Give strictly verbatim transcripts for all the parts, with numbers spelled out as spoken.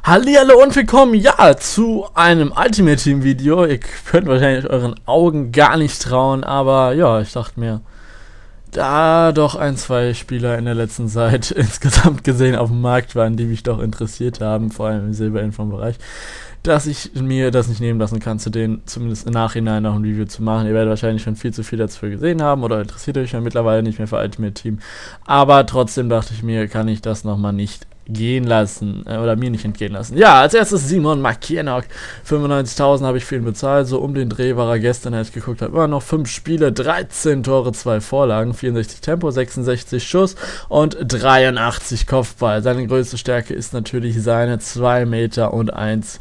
Hallihallo und willkommen, ja, zu einem Ultimate Team Video. Ihr könnt wahrscheinlich euren Augen gar nicht trauen, aber ja, ich dachte mir, da doch ein, zwei Spieler in der letzten Zeit insgesamt gesehen auf dem Markt waren, die mich doch interessiert haben, vor allem im Silberinform-Bereich, dass ich mir das nicht nehmen lassen kann, zu denen zumindest im Nachhinein noch ein Review zu machen. Ihr werdet wahrscheinlich schon viel zu viel dazu gesehen haben oder interessiert euch ja mittlerweile nicht mehr für Ultimate Team, aber trotzdem dachte ich mir, kann ich das nochmal nicht gehen lassen, äh, oder mir nicht entgehen lassen. Ja, als erstes Simon Makienok, fünfundneunzigtausend habe ich für ihn bezahlt, so um den Dreh war er gestern, als ich geguckt habe, immer noch fünf Spiele, dreizehn Tore, zwei Vorlagen, vierundsechzig Tempo, sechsundsechzig Schuss und dreiundachtzig Kopfball. Seine größte Stärke ist natürlich seine zwei Meter und eins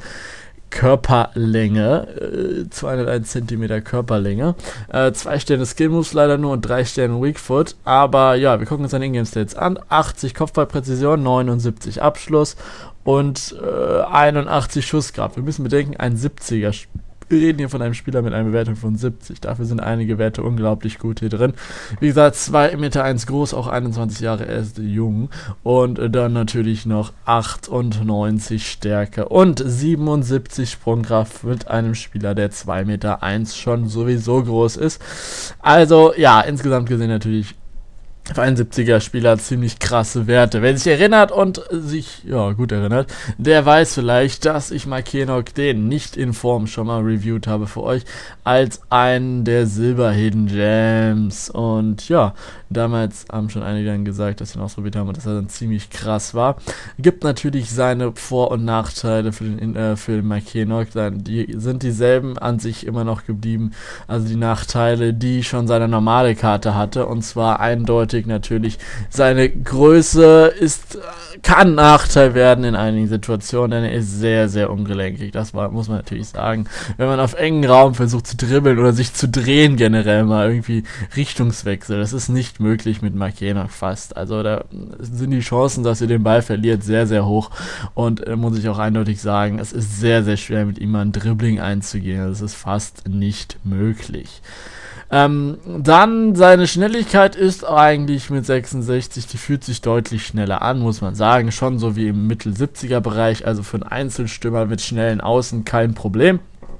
Körperlänge, äh, zweihunderteins Zentimeter Körperlänge, äh, zwei Sterne Skill Moves leider nur und drei Sterne Weak Foot, aber ja, wir gucken uns seine Ingame Stats an, achtzig Kopfballpräzision, neunundsiebzig Abschluss und äh, einundachtzig Schusskraft. Wir müssen bedenken, ein siebziger, wir reden hier von einem Spieler mit einer Bewertung von siebzig, dafür sind einige Werte unglaublich gut hier drin. Wie gesagt, zwei Meter eins groß, auch einundzwanzig Jahre, er ist jung. Und dann natürlich noch achtundneunzig Stärke und siebenundsiebzig Sprungkraft mit einem Spieler, der zwei Meter eins schon sowieso groß ist. Also ja, insgesamt gesehen natürlich für einen siebziger Spieler ziemlich krasse Werte. Wer sich erinnert und sich, ja, gut erinnert, der weiß vielleicht, dass ich Makienok den nicht in Form schon mal reviewed habe für euch, als einen der Silber Hidden Gems. Und ja, damals haben schon einige dann gesagt, dass sie ihn ausprobiert haben und dass er dann ziemlich krass war. Gibt natürlich seine Vor- und Nachteile für den, äh, für den Makienok. Die sind dieselben an sich immer noch geblieben. Also die Nachteile, die schon seine normale Karte hatte, und zwar eindeutig natürlich, seine Größe ist, kann Nachteil werden in einigen Situationen, denn er ist sehr, sehr ungelenkig. Das war, muss man natürlich sagen. Wenn man auf engen Raum versucht zu dribbeln oder sich zu drehen generell mal irgendwie Richtungswechsel, das ist nicht möglich mit Makienok fast. Also da sind die Chancen, dass ihr den Ball verliert, sehr, sehr hoch. Und äh, muss ich auch eindeutig sagen, es ist sehr, sehr schwer mit ihm mal ein Dribbling einzugehen. Das ist fast nicht möglich. Ähm, dann seine Schnelligkeit ist eigentlich mit sechsundsechzig, die fühlt sich deutlich schneller an, muss man sagen, schon so wie im Mittel-siebziger Bereich, also für einen Einzelstürmer mit schnellen Außen kein Problem.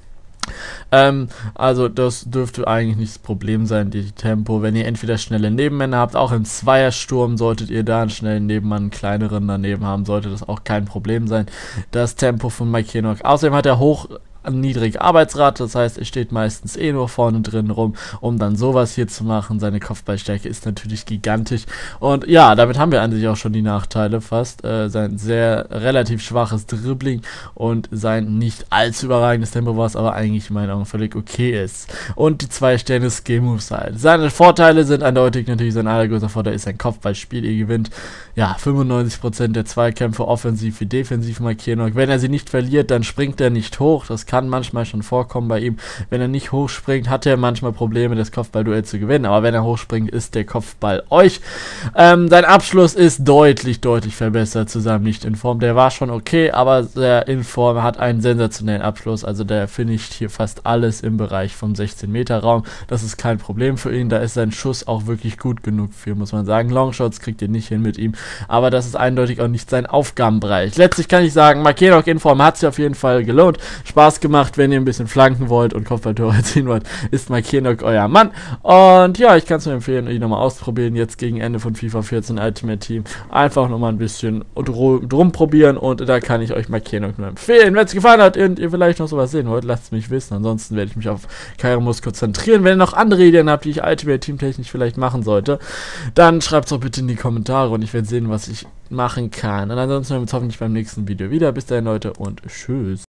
Ähm, also das dürfte eigentlich nicht das Problem sein, die Tempo, wenn ihr entweder schnelle Nebenmänner habt, auch im Zweiersturm solltet ihr da einen schnellen Nebenmann, einen kleineren daneben haben, sollte das auch kein Problem sein, das Tempo von Makienok. Außerdem hat er hoch niedrige Arbeitsrate, das heißt, er steht meistens eh nur vorne drin rum, um dann sowas hier zu machen. Seine Kopfballstärke ist natürlich gigantisch und ja, damit haben wir an sich auch schon die Nachteile fast. Äh, sein sehr relativ schwaches Dribbling und sein nicht allzu überragendes Tempo, was aber eigentlich in meinen Augen völlig okay ist. Und die zwei Sterne Skill Moves halt. Seine Vorteile sind eindeutig, natürlich sein allergrößter Vorteil ist sein Kopfballspiel, ihr gewinnt ja fünfundneunzig Prozent der Zweikämpfe offensiv wie defensiv Makienok. Wenn er sie nicht verliert, dann springt er nicht hoch, das kann kann manchmal schon vorkommen bei ihm. Wenn er nicht hochspringt, hat er manchmal Probleme, das Kopfballduell zu gewinnen. Aber wenn er hochspringt, ist der Kopfball euch. Ähm, sein Abschluss ist deutlich, deutlich verbessert zu seinem Nicht-In-Form. Der war schon okay, aber der In-Form hat einen sensationellen Abschluss. Also der finisht hier fast alles im Bereich vom sechzehn Meter Raum. Das ist kein Problem für ihn. Da ist sein Schuss auch wirklich gut genug für, muss man sagen. Longshots kriegt ihr nicht hin mit ihm. Aber das ist eindeutig auch nicht sein Aufgabenbereich. Letztlich kann ich sagen, Makienok In-Form hat sich auf jeden Fall gelohnt. Spaß gemacht, wenn ihr ein bisschen flanken wollt und Kopfballtore erzielen wollt, ist Makienok euer Mann. Und ja, ich kann es nur empfehlen, ihn nochmal ausprobieren, jetzt gegen Ende von FIFA vierzehn Ultimate Team. Einfach nochmal ein bisschen drum probieren und da kann ich euch Makienok nur empfehlen. Wenn es gefallen hat und ihr vielleicht noch sowas sehen wollt, lasst es mich wissen. Ansonsten werde ich mich auf Kairos konzentrieren. Wenn ihr noch andere Ideen habt, die ich Ultimate Team technisch vielleicht machen sollte, dann schreibt es doch bitte in die Kommentare und ich werde sehen, was ich machen kann. Und ansonsten sehen wir uns hoffentlich beim nächsten Video wieder. Bis dahin, Leute, und tschüss.